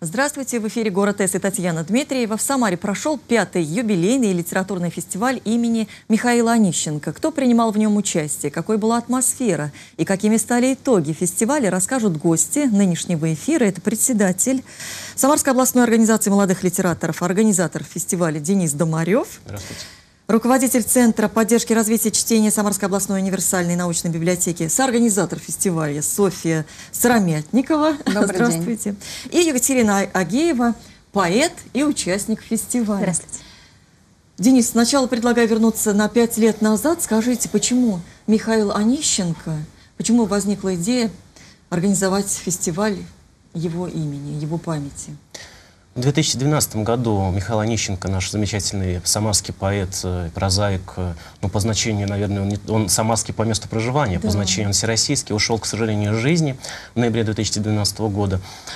Здравствуйте, в эфире «Город С» и Татьяна Дмитриева. В Самаре прошел 5-й юбилейный литературный фестиваль имени Михаила Онищенко. Кто принимал в нем участие, какой была атмосфера и какими стали итоги фестиваля, расскажут гости нынешнего эфира. Это председатель Самарской областной организации молодых литераторов, организатор фестиваля Денис Домарев. Здравствуйте. Руководитель Центра поддержки развития чтения Самарской областной универсальной научной библиотеки, соорганизатор фестиваля Софья Сыромятникова. Здравствуйте. И Екатерина Агеева, поэт и участник фестиваля. Здравствуйте. Денис, сначала предлагаю вернуться на 5 лет назад. Скажите, почему Михаил Онищенко, почему возникла идея организовать фестиваль его имени, его памяти? В 2012 году Михаил Онищенко, наш замечательный самарский поэт, прозаик, ну, по значению, наверное, он самарский по месту проживания, да. По значению он всероссийский, ушел, к сожалению, из жизни в ноябре 2012 года.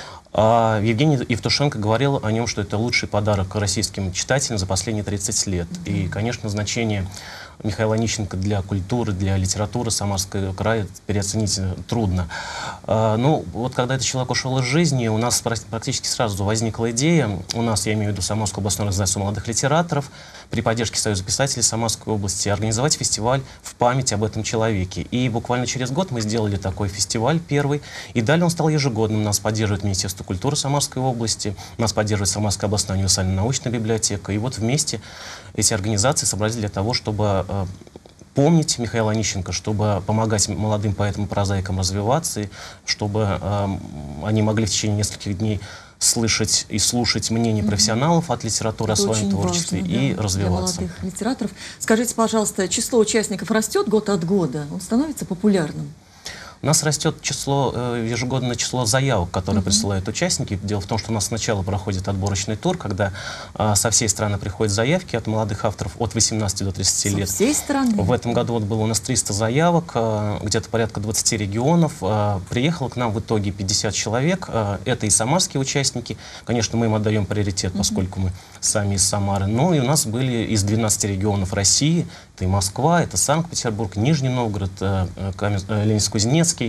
А Евгений Евтушенко говорил о нем, что это лучший подарок российским читателям за последние 30 лет. И, конечно, значение Михаила Онищенко для культуры, для литературы Самарского края переоценить трудно. Ну, вот когда этот человек ушел из жизни, у нас практически сразу возникла идея, у нас, я имею в виду Самарскую областную организацию молодых литераторов, при поддержке Союза писателей Самарской области, организовать фестиваль в память об этом человеке. И буквально через год мы сделали такой фестиваль первый, и далее он стал ежегодным. Нас поддерживает Министерство культуры Самарской области, нас поддерживает Самарская областная универсальная научная библиотека. И вот вместе эти организации собрались для того, чтобы помнить Михаила Онищенко, чтобы помогать молодым поэтам и прозаикам развиваться, и чтобы они могли в течение нескольких дней слышать и слушать мнение профессионалов от литературы о своем творчестве и развиваться. Для молодых литераторов. Скажите, пожалуйста, число участников растет год от года? Он становится популярным? У нас растет ежегодное число заявок, которые присылают участники. Дело в том, что у нас сначала проходит отборочный тур, когда со всей страны приходят заявки от молодых авторов от 18 до 30 лет. Со всей страны? В этом году вот было у нас 300 заявок, где-то порядка 20 регионов. Приехало к нам в итоге 50 человек. Это и самарские участники. Конечно, мы им отдаем приоритет, поскольку мы сами из Самары. Но и у нас были из 12 регионов России. Это и Москва, это Санкт-Петербург, Нижний Новгород, Ленинск-Кузнецкий,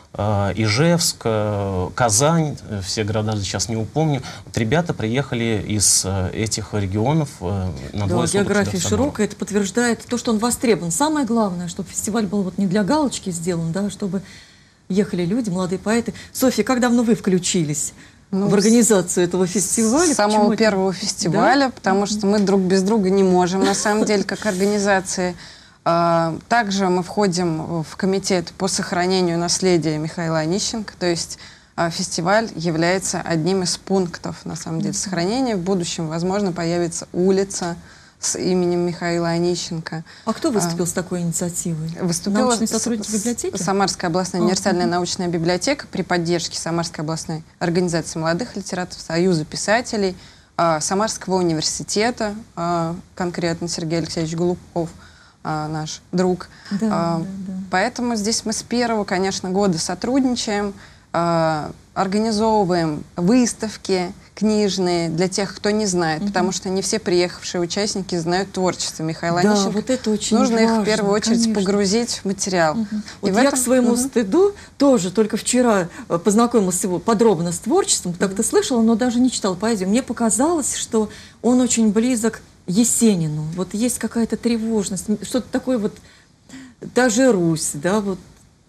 Ижевск, Казань, все города сейчас не упомню. Вот ребята приехали из этих регионов на двое суток. География широкая, это подтверждает то, что он востребован. Самое главное, чтобы фестиваль был вот не для галочки сделан, да, чтобы ехали люди, молодые поэты. Софья, как давно вы включились в организацию этого фестиваля? С самого первого фестиваля, да? Потому что мы друг без друга не можем, на самом деле, как организации. Также мы входим в комитет по сохранению наследия Михаила Онищенко, то есть фестиваль является одним из пунктов, на самом деле, сохранения. В будущем, возможно, появится улица с именем Михаила Онищенко. А кто выступил с такой инициативой? Выступила научный сотрудник библиотеки? Самарская областная универсальная научная библиотека при поддержке Самарской областной организации молодых литераторов, Союза писателей, Самарского университета, конкретно Сергей Алексеевич Голубков, наш друг. Поэтому здесь мы с первого, конечно, года сотрудничаем, организовываем выставки книжные для тех, кто не знает, потому что не все приехавшие участники знают творчество Михаила Онищенко. Вот это очень Нужно важно, их в первую очередь погрузить в материал. Вот я к своему стыду тоже только вчера познакомилась подробно с творчеством, так-то слышала, но даже не читала поэзию. Мне показалось, что он очень близок Есенину. Вот есть какая-то тревожность, что-то такое вот, даже Русь, да, вот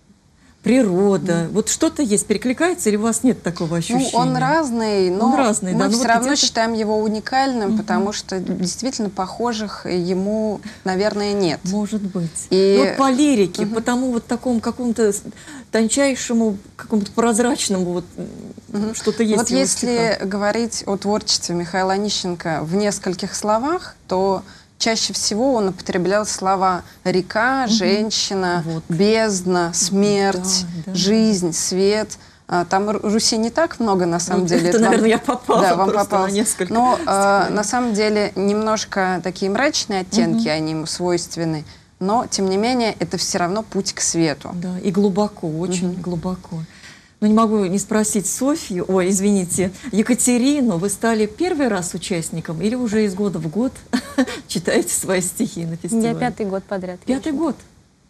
природа, вот что-то есть, перекликается, или у вас нет такого ощущения? Ну, он разный, но мы все равно считаем его уникальным, потому что действительно похожих ему, наверное, нет. Может быть. Но по лирике, по тому вот такому какому-то тончайшему, какому-то прозрачному, вот что-то есть. Вот если говорить о творчестве Михаила Онищенко в нескольких словах, то чаще всего он употреблял слова «река», «женщина», «бездна», «смерть», «жизнь», «свет». Там Руси не так много, на самом деле. Это, наверное, я попала. Да, вам попалось несколько. Но на самом деле немножко такие мрачные оттенки, они ему свойственны. Но, тем не менее, это все равно путь к свету. Да, и глубоко, очень глубоко. Но не могу не спросить Софью, ой, извините, Екатерину, вы стали первый раз участником или уже из года в год читаете свои стихи на фестивале? Я 5-й год подряд. 5-й год.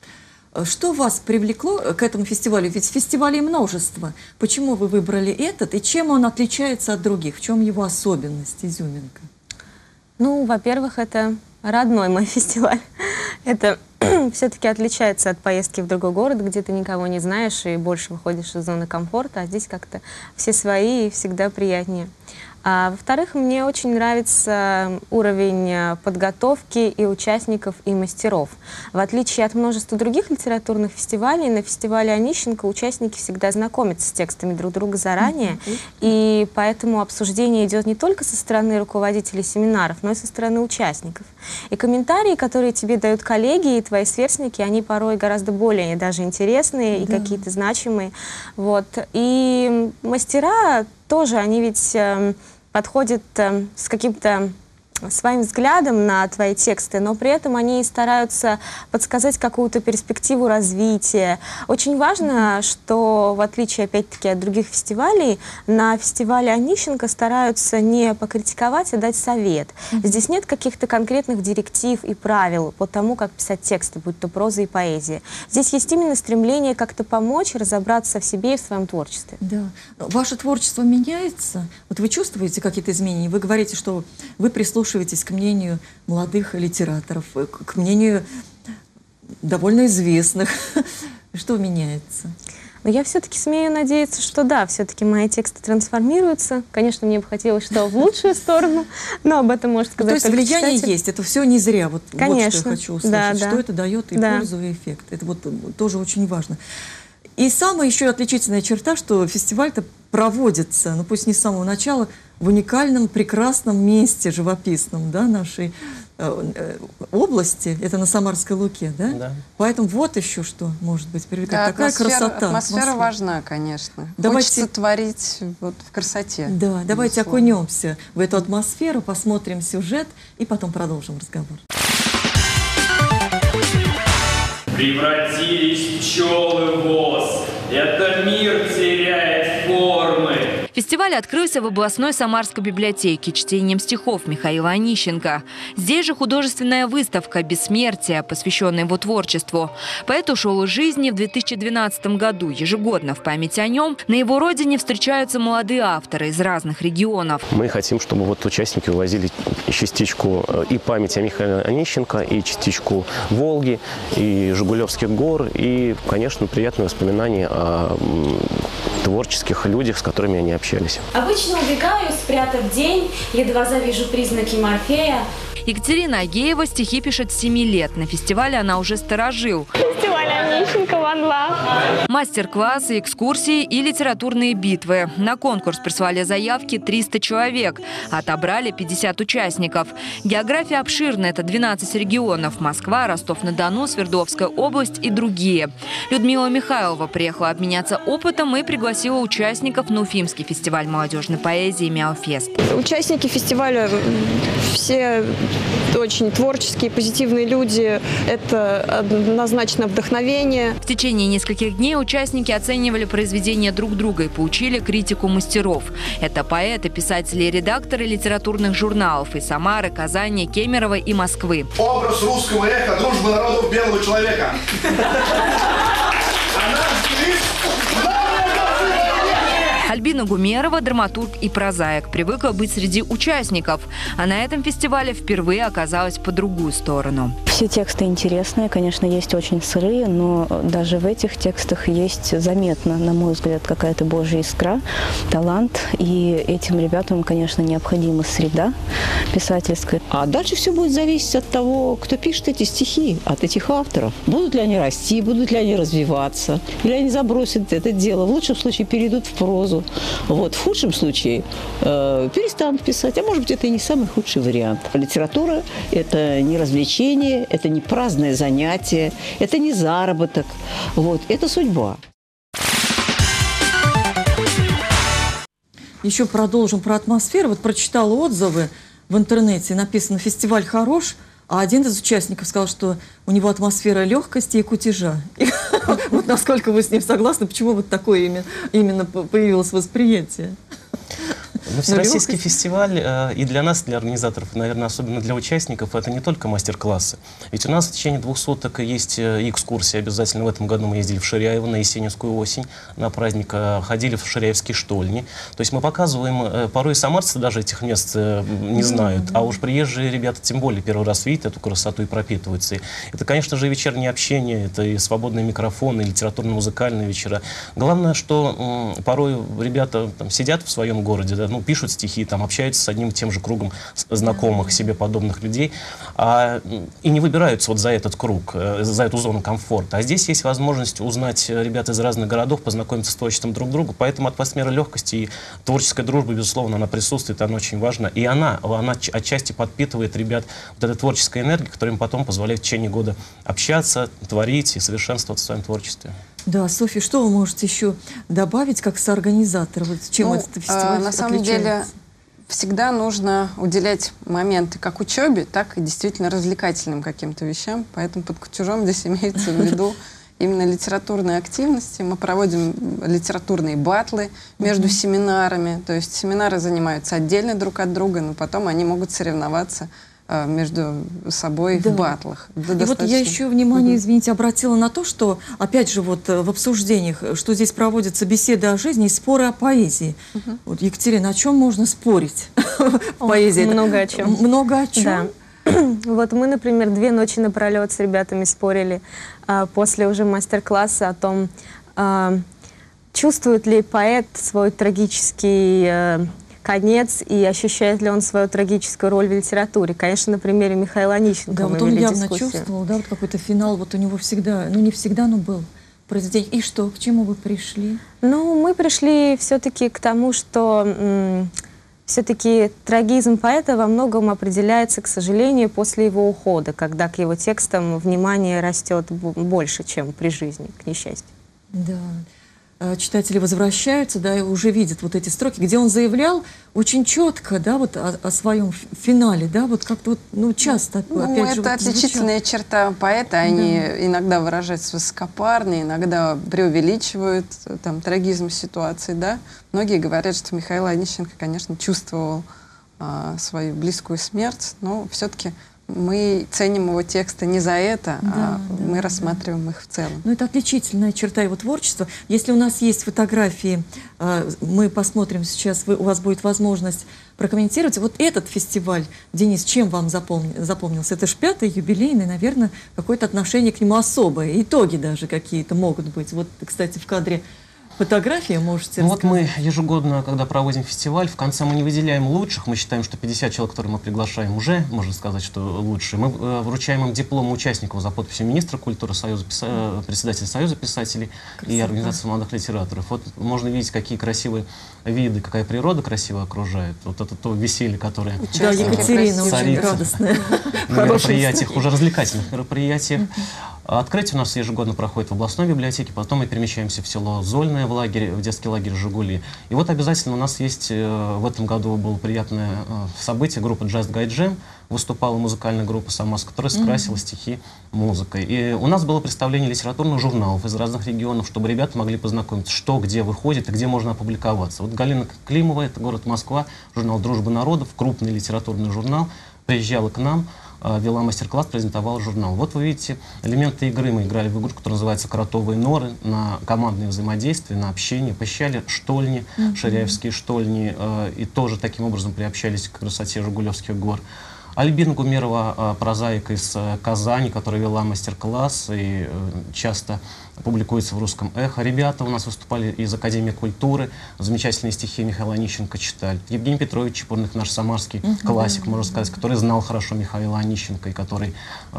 Что вас привлекло к этому фестивалю? Ведь фестивалей множество. Почему вы выбрали этот и чем он отличается от других? В чем его особенность, изюминка? Ну, во-первых, это родной мой фестиваль. Это все-таки отличается от поездки в другой город, где ты никого не знаешь и больше выходишь из зоны комфорта, а здесь как-то все свои и всегда приятнее. А во-вторых, мне очень нравится уровень подготовки и участников, и мастеров. В отличие от множества других литературных фестивалей, на фестивале Онищенко участники всегда знакомятся с текстами друг друга заранее, и поэтому обсуждение идет не только со стороны руководителей семинаров, но и со стороны участников. И комментарии, которые тебе дают коллеги и твои сверстники, они порой гораздо более даже интересные и какие-то значимые. Вот. И мастера тоже, они ведь подходят с каким-то своим взглядом на твои тексты, но при этом они стараются подсказать какую-то перспективу развития. Очень важно, что в отличие, опять-таки, от других фестивалей, на фестивале Онищенко стараются не покритиковать, а дать совет. Здесь нет каких-то конкретных директив и правил по тому, как писать тексты, будь то проза и поэзия. Здесь есть именно стремление как-то помочь разобраться в себе и в своем творчестве. Да. Ваше творчество меняется? Вот вы чувствуете какие-то изменения? Вы говорите, что вы прислушиваетесь к мнению молодых литераторов, к мнению довольно известных. Что меняется? Но я все-таки смею надеяться, что да, все-таки мои тексты трансформируются. Конечно, мне бы хотелось, что в лучшую сторону, но об этом может сказать только читатель. То есть влияние читатель. есть, это все не зря. Вот, конечно, вот что я хочу услышать, да, что это дает и пользу, и эффект. Это вот тоже очень важно. И самая еще отличительная черта, что фестиваль-то проводится, ну пусть не с самого начала, в уникальном, прекрасном месте живописном, да, нашей области, это на Самарской Луке, да? Да. Поэтому вот еще что может быть привлекать. Да, такая красота. Атмосфера важна, конечно. Давайте, хочется творить вот в красоте. Да, давайте окунемся в эту атмосферу, посмотрим сюжет и потом продолжим разговор. Превратились пчелы в ос. Это мир теряет формы. Фестиваль открылся в областной Самарской библиотеке чтением стихов Михаила Онищенко. Здесь же художественная выставка «Бессмертие», посвященная его творчеству. Поэт ушел из жизни в 2012 году. Ежегодно в память о нем на его родине встречаются молодые авторы из разных регионов. Мы хотим, чтобы вот участники увозили частичку и памяти о Михаиле Онищенко, и частичку Волги, и Жигулевских гор, и, конечно, приятные воспоминания о творческих людях, с которыми они общались. Обычно убегаю, спрятав день, едва завижу признаки Морфея. Екатерина Агеева стихи пишет с 7 лет. На фестивале она уже сторожил. Фестиваль Онищенко One Love. Мастер-классы, экскурсии и литературные битвы. На конкурс прислали заявки 300 человек. Отобрали 50 участников. География обширная. Это 12 регионов. Москва, Ростов-на-Дону, Свердловская область и другие. Людмила Михайлова приехала обменяться опытом и пригласила участников на Уфимский фестиваль молодежной поэзии «Мяуфест». Участники фестиваля все очень творческие, позитивные люди. Это однозначно вдохновение. В течение нескольких дней участники оценивали произведения друг друга и получили критику мастеров. Это поэты, писатели и редакторы литературных журналов из Самары, Казани, Кемерово и Москвы. Образ русского эха дружбы народов белого человека. Альбина Гумерова – драматург и прозаик. Привыкла быть среди участников. А на этом фестивале впервые оказалась по другую сторону. Все тексты интересные, конечно, есть очень сырые, но даже в этих текстах есть заметно, на мой взгляд, какая-то божья искра, талант. И этим ребятам, конечно, необходима среда писательская. А дальше все будет зависеть от того, кто пишет эти стихи, от этих авторов. Будут ли они расти, будут ли они развиваться, или они забросят это дело. В лучшем случае перейдут в прозу. Вот. В худшем случае перестанут писать. А может быть, это и не самый худший вариант. Литература – это не развлечение, это не праздное занятие, это не заработок. Вот. Это судьба. Еще продолжим про атмосферу. Вот прочитала отзывы в интернете, написано «Фестиваль хорош», а один из участников сказал, что у него атмосфера легкости и кутежа. Вот насколько вы с ним согласны, почему вот такое именно появилось восприятие? Ну, всероссийский фестиваль и для нас, для организаторов, и, наверное, особенно для участников, это не только мастер-классы. Ведь у нас в течение 2 суток есть экскурсии. Обязательно в этом году мы ездили в Ширяево на Есенинскую осень на праздник, ходили в Ширяевские штольни. То есть мы показываем, порой и самарцы даже этих мест не знают, а уж приезжие ребята тем более первый раз видят эту красоту и пропитываются. И это, конечно же, вечернее общение, это и свободные микрофоны, и литературно-музыкальные вечера. Главное, что порой ребята там сидят в своем городе, да, ну, пишут стихи, там, общаются с одним и тем же кругом знакомых себе подобных людей, и не выбираются вот за этот круг, за эту зону комфорта. А здесь есть возможность узнать ребят из разных городов, познакомиться с творчеством друг друга, поэтому атмосфера легкости и творческая дружба, безусловно, она присутствует, она очень важна. И она отчасти подпитывает ребят вот этой творческой энергией, которая им потом позволяет в течение года общаться, творить и совершенствоваться в своем творчестве. Да, Софья, что вы можете еще добавить как соорганизатор? Вот чем этот фестиваль на самом деле всегда нужно уделять моменты как учебе, так и действительно развлекательным каким-то вещам. Поэтому под кутюжом здесь имеется в виду именно литературные активности. Мы проводим литературные батлы между семинарами. То есть семинары занимаются отдельно друг от друга, но потом они могут соревноваться между собой в батлах. И вот я еще внимание, извините, обратила на то, что, опять же, вот в обсуждениях, что здесь проводятся беседы о жизни и споры о поэзии. Вот, Екатерина, о чем можно спорить в поэзии? Много о чем. Много о чем? Да. Вот мы, например, 2 ночи напролет с ребятами спорили после уже мастер-класса о том, чувствует ли поэт свой трагический конец и ощущает ли он свою трагическую роль в литературе. Конечно, на примере Михаила Онищенко. Да, вот он явно чувствовал, да, вот какой-то финал, вот у него всегда, ну не всегда, но был произведение. И что, к чему вы пришли? Ну, мы пришли все-таки к тому, что все-таки трагизм поэта во многом определяется, к сожалению, после его ухода, когда к его текстам внимание растет больше, чем при жизни, к несчастью. Да. Читатели возвращаются, да, и уже видят вот эти строки, где он заявлял очень четко, да, вот о своем финале, да, вот как-то вот, ну, часто, опять же, это вот отличительная черта поэта, они иногда выражаются высокопарно, иногда преувеличивают там трагизм ситуации, да. Многие говорят, что Михаил Онищенко, конечно, чувствовал свою близкую смерть, но все-таки мы ценим его тексты не за это, мы рассматриваем их в целом. Ну, это отличительная черта его творчества. Если у нас есть фотографии, мы посмотрим сейчас, у вас будет возможность прокомментировать. Вот этот фестиваль, Денис, чем вам запомнился? Это же 5-й юбилейный, наверное, какое-то отношение к нему особое. Итоги даже какие-то могут быть. Вот, кстати, в кадре фотографии можете рассказать? Вот мы ежегодно, когда проводим фестиваль, в конце мы не выделяем лучших, мы считаем, что 50 человек, которые мы приглашаем, уже, можно сказать, что лучшие. Мы вручаем им дипломы участников за подписью министра культуры, председателя Союза писателей и Организации молодых литераторов. Вот можно видеть, какие красивые виды, какая природа красиво окружает. Вот это то веселье, которое Екатерина очень радостная. На мероприятиях, уже развлекательных мероприятиях. Открытие у нас ежегодно проходит в областной библиотеке, потом мы перемещаемся в село Зольное, в детский лагерь «Жигули». И вот обязательно у нас есть, в этом году было приятное событие, группа Just Guide Jam, выступала музыкальная группа «Самас», которая скрасила стихи музыкой. И у нас было представление литературных журналов из разных регионов, чтобы ребята могли познакомиться, что, где выходит и где можно опубликоваться. Вот Галина Климова, это город Москва, журнал «Дружба народов», крупный литературный журнал, приезжала к нам, вела мастер-класс, презентовала журнал. Вот вы видите элементы игры. Мы играли в игру, которая называется «Кротовые норы», на командное взаимодействие, на общение. Посещали штольни, ширяевские штольни, и тоже таким образом приобщались к красоте Жигулевских гор. Альбина Гумерова, прозаик из Казани, которая вела мастер-класс и часто публикуется в «Русском эхо». Ребята у нас выступали из Академии культуры, замечательные стихи Михаила Онищенко читали. Евгений Петрович Чепурных, наш самарский классик, можно сказать, который знал хорошо Михаила Онищенко, и который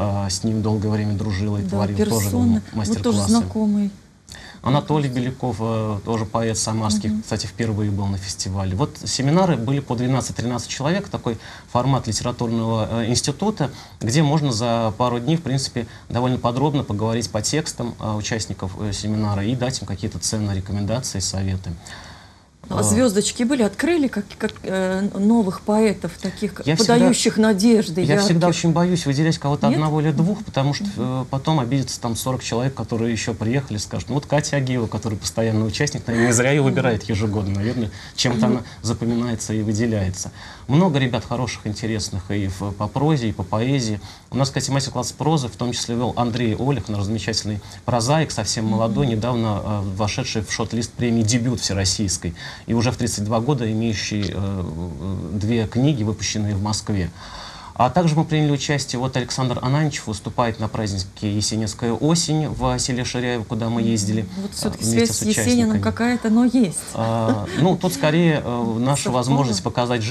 с ним долгое время дружил и творил тоже мастер-классы. Вот тоже знакомый. Анатолий Беляков, тоже поэт самарский, кстати, впервые был на фестивале. Вот семинары были по 12-13 человек, такой формат литературного института, где можно за пару дней, в принципе, довольно подробно поговорить по текстам участников семинара и дать им какие-то ценные рекомендации, советы. Звездочки были, открыли новых поэтов, таких подающих надежды. Я всегда ярких. очень боюсь выделять кого-то Нет? одного или двух, потому что потом обидятся там 40 человек, которые еще приехали, скажут, ну вот Катя Агеева, которая постоянный участник, наверное, не зря ее выбирает ежегодно, наверное, чем-то она запоминается и выделяется. Много ребят хороших, интересных и по прозе, и по поэзии. У нас, кстати, мастер-класс прозы, в том числе вел Андрей Олег, наш замечательный прозаик, совсем молодой, недавно вошедший в шорт-лист премии «Дебют» всероссийской, и уже в 32 года имеющий 2 книги, выпущенные в Москве. А также мы приняли участие, вот Александр Ананчев выступает на празднике «Есенинская осень» в селе Ширяево, куда мы ездили. Вот все-таки связь с Есениным какая-то, но есть. Ну, тут скорее наша возможность показать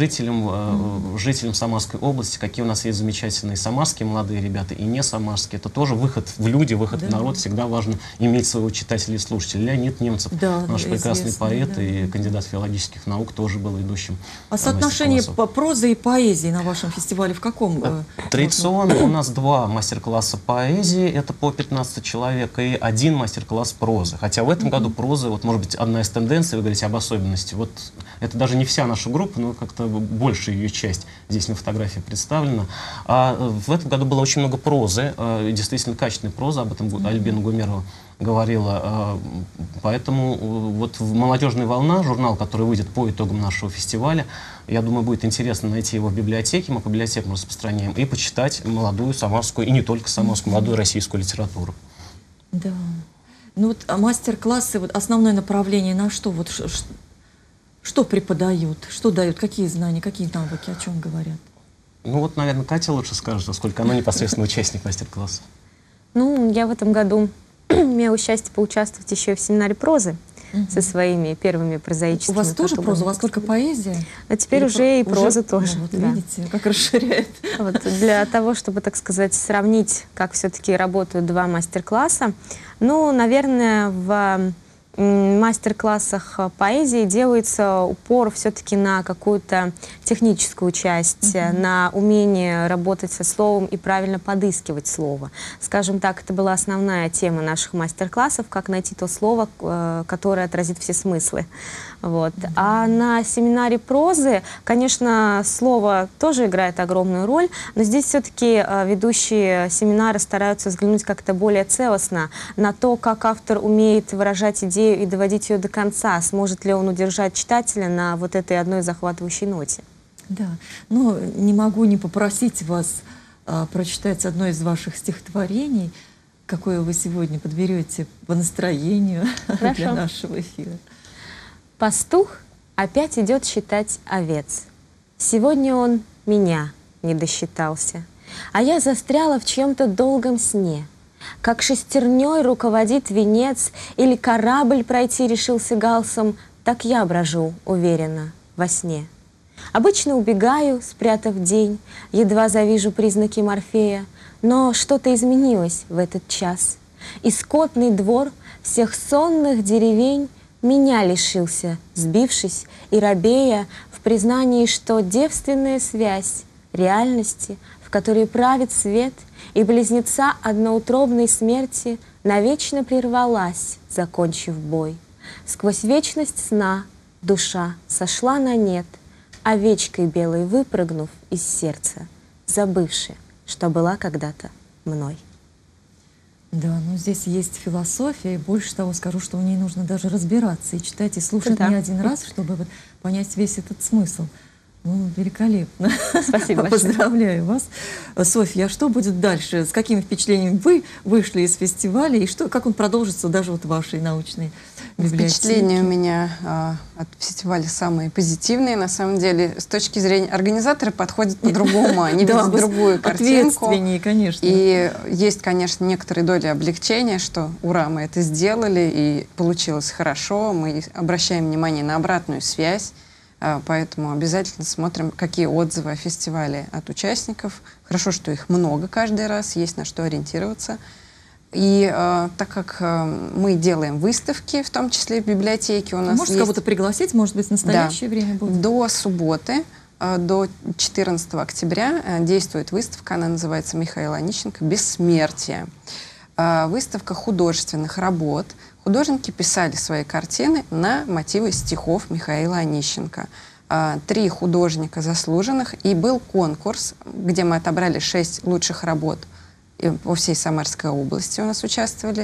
жителям Самарской области, какие у нас есть замечательные самарские молодые ребята и не самарские. Это тоже выход в люди, выход в народ. Всегда важно иметь своего читателя и слушателя. Леонид Немцев, наш прекрасный поэт и кандидат филологических наук, тоже был идущим. А соотношение прозы и поэзии на вашем фестивале в каком? Традиционно у нас 2 мастер-класса поэзии, это по 15 человек, и 1 мастер-класс прозы. Хотя в этом году проза, вот может быть одна из тенденций, вы говорите об особенности, вот это даже не вся наша группа, но как-то большая ее часть здесь на фотографии представлена. А в этом году было очень много прозы, действительно качественной прозы, об этом Альбина Гумерова говорила. Поэтому вот «Молодежная волна», журнал, который выйдет по итогам нашего фестиваля, я думаю, будет интересно найти его в библиотеке, мы по библиотекам распространяем, и почитать молодую самарскую, и не только самарскую, молодую российскую литературу. Да. Ну вот мастер-классы, вот основное направление на что? Вот что преподают, что дают, какие знания, какие навыки, о чем говорят? Ну вот, наверное, Катя лучше скажет, поскольку она непосредственно участник мастер-класса. Ну, я в этом году имела счастье поучаствовать еще и в семинаре прозы со своими первыми прозаическими. У вас тоже проза, у вас только поэзия? А теперь уже и проза тоже. Ну, вот видите, как расширяет. Вот, для того, чтобы, так сказать, сравнить, как все-таки работают 2 мастер-класса, ну, наверное, в мастер-классах поэзии делается упор все-таки на какую-то техническую часть, на умение работать со словом и правильно подыскивать слово. Скажем так, это была основная тема наших мастер-классов, как найти то слово, которое отразит все смыслы. Вот. А на семинаре прозы, конечно, слово тоже играет огромную роль, но здесь все-таки ведущие семинара стараются взглянуть как-то более целостно на то, как автор умеет выражать идею и доводить ее до конца, сможет ли он удержать читателя на вот этой одной захватывающей ноте. Да, но не могу не попросить вас прочитать одно из ваших стихотворений, какое вы сегодня подберете по настроению для нашего эфира. Пастух опять идет считать овец. Сегодня он меня не досчитался, а я застряла в чем-то долгом сне. Как шестерней руководит венец, или корабль пройти решился галсом, так я брожу уверенно во сне. Обычно убегаю, спрятав день, едва завижу признаки Морфея, но что-то изменилось в этот час, и скотный двор всех сонных деревень меня лишился, сбившись и робея в признании, что девственная связь реальности, в которой правит свет, и близнеца одноутробной смерти навечно прервалась, закончив бой. Сквозь вечность сна душа сошла на нет, овечкой белой выпрыгнув из сердца, забывши, что была когда-то мной. Да, но здесь есть философия, и больше того скажу, что в ней нужно даже разбираться и читать, и слушать не один раз, чтобы вот понять весь этот смысл. Ну, великолепно. Спасибо большое. Поздравляю вас. Софья, а что будет дальше? С какими впечатлениями вы вышли из фестиваля, и как он продолжится даже вот в вашей научной библиотеке? Впечатления у меня от фестиваля самые позитивные. На самом деле, с точки зрения организаторы подходят по-другому, они видят другую картинку. Ответственнее, конечно. И есть, конечно, некоторые доли облегчения, что ура, мы это сделали, и получилось хорошо. Мы обращаем внимание на обратную связь. Поэтому обязательно смотрим, какие отзывы о фестивале от участников. Хорошо, что их много каждый раз, есть на что ориентироваться. И так как мы делаем выставки, в том числе в библиотеке, у нас Можете кого-то пригласить, может быть, в настоящее время будет? До субботы, до 14 октября действует выставка, она называется «Михаил Онищенко. Бессмертие». Выставка художественных работ, художники писали свои картины на мотивы стихов Михаила Онищенко. 3 художника заслуженных, и был конкурс, где мы отобрали 6 лучших работ по всей Самарской области у нас участвовали.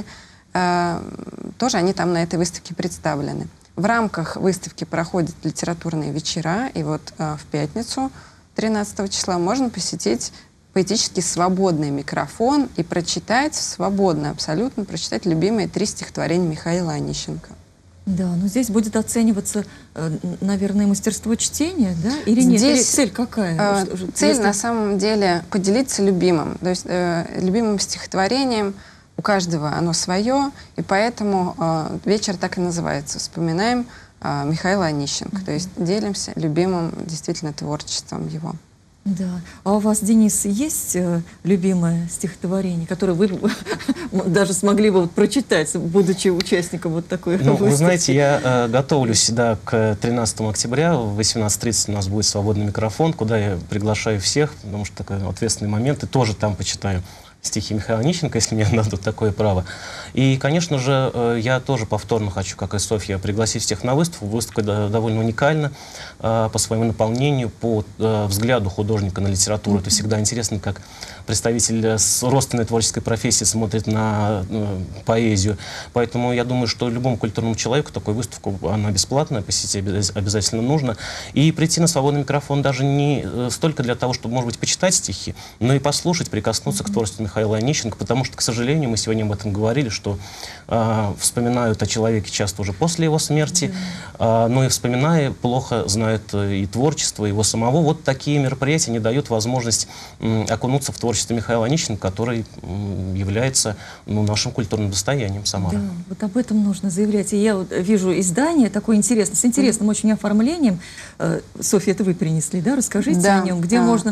Тоже они там на этой выставке представлены. В рамках выставки проходят литературные вечера, и вот в пятницу, 13 числа, можно посетить поэтически свободный микрофон и прочитать, свободно абсолютно, прочитать любимые 3 стихотворения Михаила Онищенко. Да, но здесь будет оцениваться, наверное, мастерство чтения, да? Или нет? Или цель какая? Цель, на самом деле, поделиться любимым. То есть любимым стихотворением. У каждого оно свое, и поэтому вечер так и называется. Вспоминаем Михаила Онищенко. То есть делимся любимым действительно творчеством его. Да. А у вас, Денис, есть любимое стихотворение, которое вы даже смогли бы прочитать, будучи участником вот такой выставки? Вы знаете, я готовлюсь к 13 октября, в 18:30 у нас будет свободный микрофон, куда я приглашаю всех, потому что такой ответственный момент, и тоже там почитаю стихи Михаила Онищенко, если мне дадут такое право. И, конечно же, я тоже повторно хочу, как и Софья, пригласить всех на выставку. Выставка довольно уникальна по своему наполнению, по взгляду художника на литературу. Это всегда интересно, как представитель с родственной творческой профессии смотрит на поэзию. Поэтому я думаю, что любому культурному человеку такую выставку, она бесплатная, посетить обязательно нужно. И прийти на свободный микрофон даже не столько для того, чтобы, может быть, почитать стихи, но и послушать, прикоснуться к творчеству Михаила Онищенко, потому что, к сожалению, мы сегодня об этом говорили, что вспоминают о человеке часто уже после его смерти, но и вспоминая, плохо знают и творчество его самого. Вот такие мероприятия не дают возможность окунуться в творчество Михаила Онищенко, который является нашим культурным достоянием Самары. Да, вот об этом нужно заявлять. И я вот вижу издание такое интересное, с интересным очень оформлением. Софья, это вы принесли, да? Расскажите о нем, где можно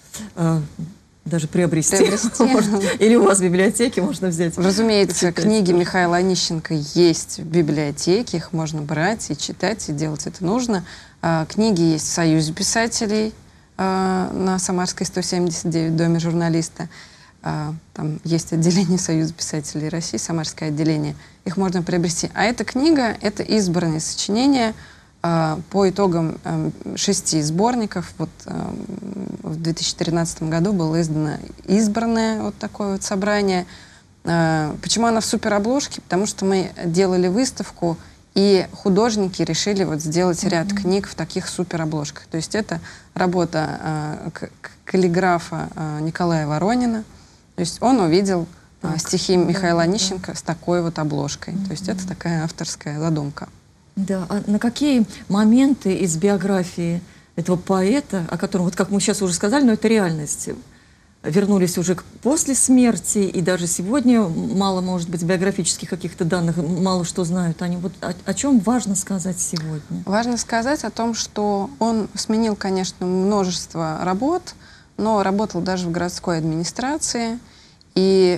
даже приобрести. Или у вас в библиотеке можно взять. Разумеется, книги Михаила Онищенко есть в библиотеке, их можно брать и читать, и делать это нужно. Книги есть в Союзе писателей на Самарской 179, в Доме журналиста. Там есть отделение Союза писателей России, Самарское отделение. Их можно приобрести. А эта книга — это избранные сочинения по итогам 6 сборников. Вот в 2013 году было издано избранное вот такое вот собрание. Почему она в суперобложке? Потому что мы делали выставку, и художники решили вот сделать ряд книг в таких суперобложках. То есть это работа каллиграфа Николая Воронина. То есть он увидел стихи Михаила Онищенко с такой вот обложкой. То есть это такая авторская задумка. Да, а на какие моменты из биографии этого поэта, о котором, вот как мы сейчас уже сказали, но это реальность, вернулись уже после смерти, и даже сегодня мало, может быть, биографических каких-то данных, мало что знают они. Вот о чем важно сказать сегодня? Важно сказать о том, что он сменил, конечно, множество работ, но работал даже в городской администрации, и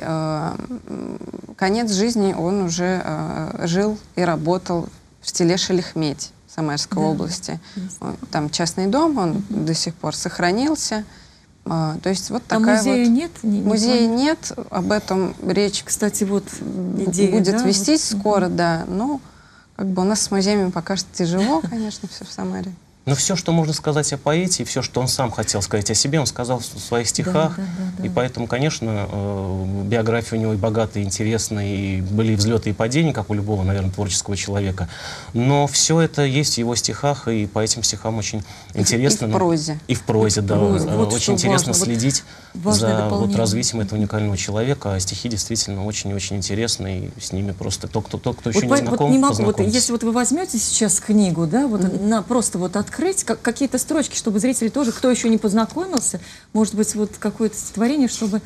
конец жизни он уже жил и работал в селе Шелихметь Самарской области. Там частный дом, он до сих пор сохранился. То есть вот такая музея вот... нет? Музея нет, об этом речь, кстати, вот идея, будет да? вестись скоро, да. Но как бы у нас с музеями пока что тяжело, конечно, все в Самаре. Но все, что можно сказать о поэте, и все, что он сам хотел сказать о себе, он сказал в своих стихах. И поэтому, конечно, биография у него и богатая, и интересная, и были взлеты и падения, как у любого, наверное, творческого человека. Но все это есть в его стихах, и по этим стихам очень интересно. И в прозе. И в прозе, да. Вот очень интересно следить за дополнение. Развитием этого уникального человека. А стихи действительно очень-очень интересны, и с ними просто тот, кто еще не знаком, не могу, познакомиться. если вот вы возьмете сейчас книгу, да, вот просто вот открыть какие-то строчки, чтобы зрители тоже, кто еще не познакомился, может быть, вот какое-то стихотворение, чтобы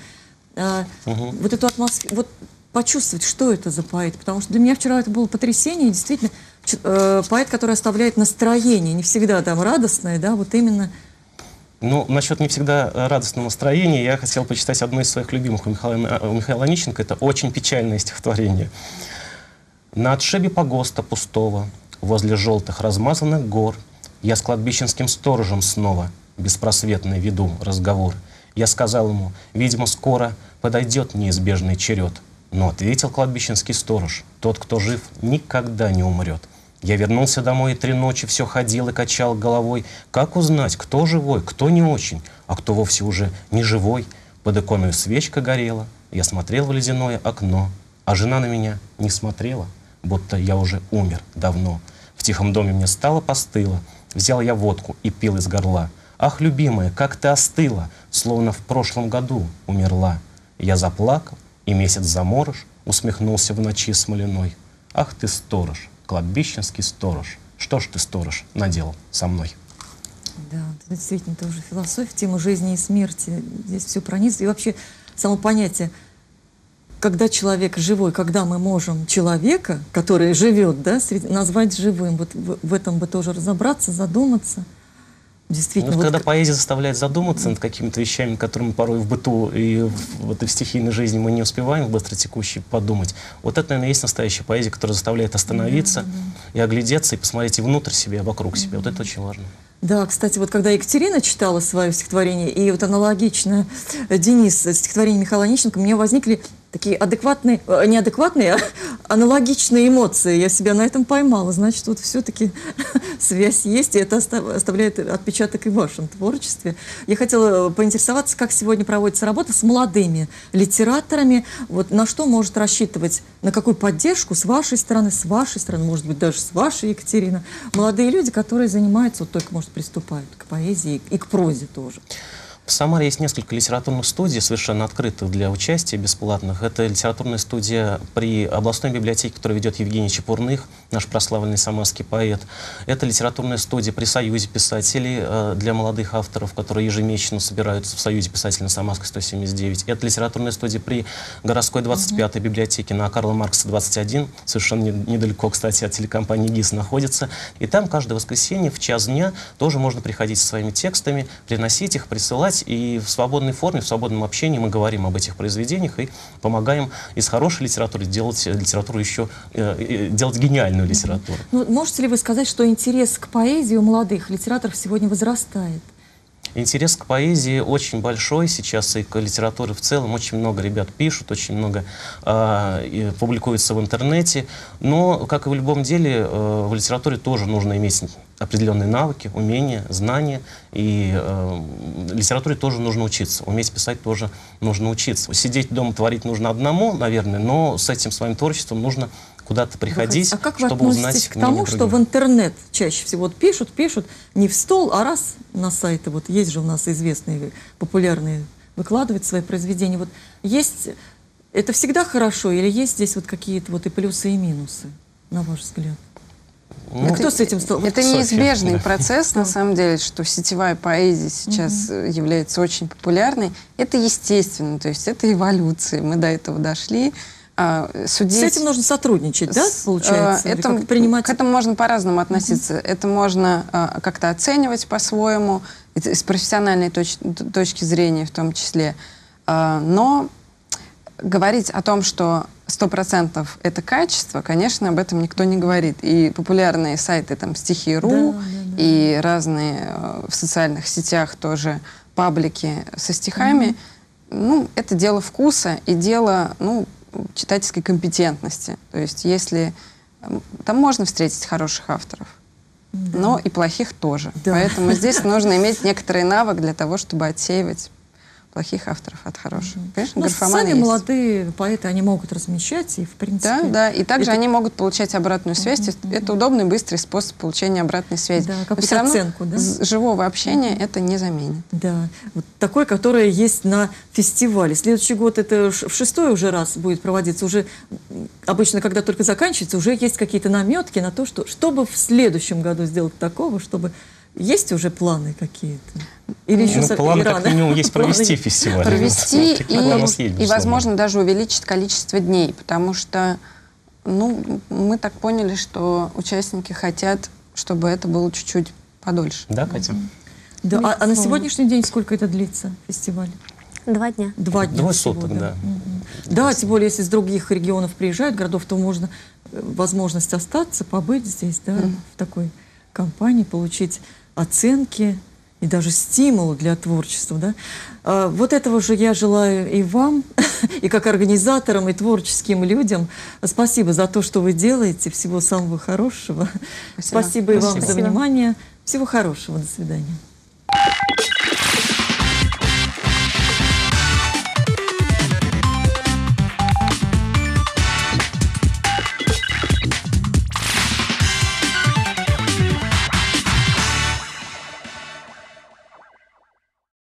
вот эту атмосферу, вот почувствовать, что это за поэт. Потому что для меня вчера это было потрясение, и действительно, поэт, который оставляет настроение, не всегда там радостное, да, вот именно... Ну, насчет не всегда радостного настроения, я хотел почитать одно из своих любимых у Михаила Онищенко. Это очень печальное стихотворение. «На отшибе погоста пустого, возле желтых размазанных гор, я с кладбищенским сторожем снова беспросветный веду разговор. Я сказал ему, видимо, скоро подойдет неизбежный черед Но ответил кладбищенский сторож: тот, кто жив, никогда не умрет. Я вернулся домой и 3 ночи все ходил и качал головой. Как узнать, кто живой, кто не очень, а кто вовсе уже не живой? Под иконой свечка горела, я смотрел в ледяное окно, а жена на меня не смотрела, будто я уже умер давно. В тихом доме мне стало постыло, взял я водку и пил из горла. Ах, любимая, как ты остыла, словно в прошлом году умерла. Я заплакал, и месяц заморож усмехнулся в ночи смоляной. Ах ты, сторож, кладбищенский сторож, что ж ты, сторож, наделал со мной? Да, это действительно тоже философия, тема жизни и смерти. Здесь все пронизано. И вообще само понятие, когда человек живой, когда мы можем человека, который живет, да, назвать живым, вот в этом бы тоже разобраться, задуматься. Действительно. Ну, вот когда поэзия заставляет задуматься над какими-то вещами, которые мы порой в быту и в стихийной жизни мы не успеваем в быстротекущей подумать, вот это, наверное, есть настоящая поэзия, которая заставляет остановиться и оглядеться, и посмотреть и внутрь себя, и вокруг себя. Вот это очень важно. Да, кстати, вот когда Екатерина читала свое стихотворение, и вот аналогично Денис, стихотворение Михаила Онищенко, у меня возникли такие адекватные, неадекватные, а аналогичные эмоции. Я себя на этом поймала. Значит, вот все-таки связь есть, и это оставляет отпечаток и в вашем творчестве. Я хотела поинтересоваться, как сегодня проводится работа с молодыми литераторами. Вот на что может рассчитывать, на какую поддержку с вашей стороны, может быть, даже с вашей, Екатерина, молодые люди, которые занимаются, вот только, может, приступают к поэзии и к прозе тоже. В Самаре есть несколько литературных студий, совершенно открытых для участия, бесплатных. Это литературная студия при областной библиотеке, которую ведет Евгений Чепурных, наш прославленный самарский поэт. Это литературная студия при Союзе писателей для молодых авторов, которые ежемесячно собираются в Союзе писателей на Самарской 179. Это литературная студия при городской 25-й библиотеке на Карла Маркса 21, совершенно недалеко, кстати, от телекомпании ГИС находится. И там каждое воскресенье в час дня тоже можно приходить со своими текстами, приносить их, присылать. И в свободной форме, в свободном общении мы говорим об этих произведениях и помогаем из хорошей литературы делать литературу еще, делать гениальную литературу. Ну, можете ли вы сказать, что интерес к поэзии у молодых литераторов сегодня возрастает? Интерес к поэзии очень большой сейчас, и к литературе в целом. Очень много ребят пишут, очень много публикуется в интернете. Но, как и в любом деле, в литературе тоже нужно иметь определенные навыки, умения, знания. И литературе тоже нужно учиться. Уметь писать тоже нужно учиться. Сидеть дома творить нужно одному, наверное, но с этим своим творчеством нужно куда-то приходить, как вы чтобы узнать относитесь к тому, что в интернет чаще всего вот пишут не в стол, а раз на сайты, вот есть же у нас известные, популярные, выкладывают свои произведения. Вот есть, это всегда хорошо или есть здесь вот какие-то вот и плюсы, и минусы, на ваш взгляд? Ну, кто с этим стал? Это неизбежный процесс, на самом деле, что сетевая поэзия сейчас является очень популярной. Это естественно, то есть это эволюция. Мы до этого дошли. Судить... С этим нужно сотрудничать, да, получается? К этому можно по-разному относиться. Это можно как-то оценивать по-своему, с профессиональной точки зрения в том числе. Но говорить о том, что 100% это качество, конечно, об этом никто не говорит. И популярные сайты, там, Стихи.ру, и разные в социальных сетях тоже паблики со стихами, ну, это дело вкуса и дело, ну, читательской компетентности. То есть если... Там можно встретить хороших авторов, но и плохих тоже. Поэтому здесь нужно иметь некоторый навык для того, чтобы отсеивать плохих авторов от хороших. Конечно, графоманы сами есть. молодые поэты, они могут размещать, и в принципе... Да, и также они могут получать обратную связь. Это удобный, быстрый способ получения обратной связи. Да, но все равно оценку, да? Живого общения это не заменит. Да, вот такое, которое есть на фестивале. Следующий год, это в 6-й уже раз будет проводиться. Уже обычно, когда только заканчивается, уже есть какие-то наметки на то, чтобы в следующем году сделать такого, чтобы... Есть уже планы какие-то? Или еще планы как минимум есть провести фестиваль. Провести и, возможно, даже увеличить количество дней, потому что, ну, мы так поняли, что участники хотят, чтобы это было чуть-чуть подольше. Да, Катя? Да. А на сегодняшний день сколько это длится, фестиваль? 2 дня. 2 дня. 2 суток, да. Да, тем более, если из других регионов приезжают, городов, то можно возможность остаться, побыть здесь, да, в такой компании, получить оценки и даже стимул для творчества. Да? Вот этого же я желаю и вам, и как организаторам, и творческим людям. Спасибо за то, что вы делаете. Всего самого хорошего. Спасибо и вам за внимание. Всего хорошего. До свидания.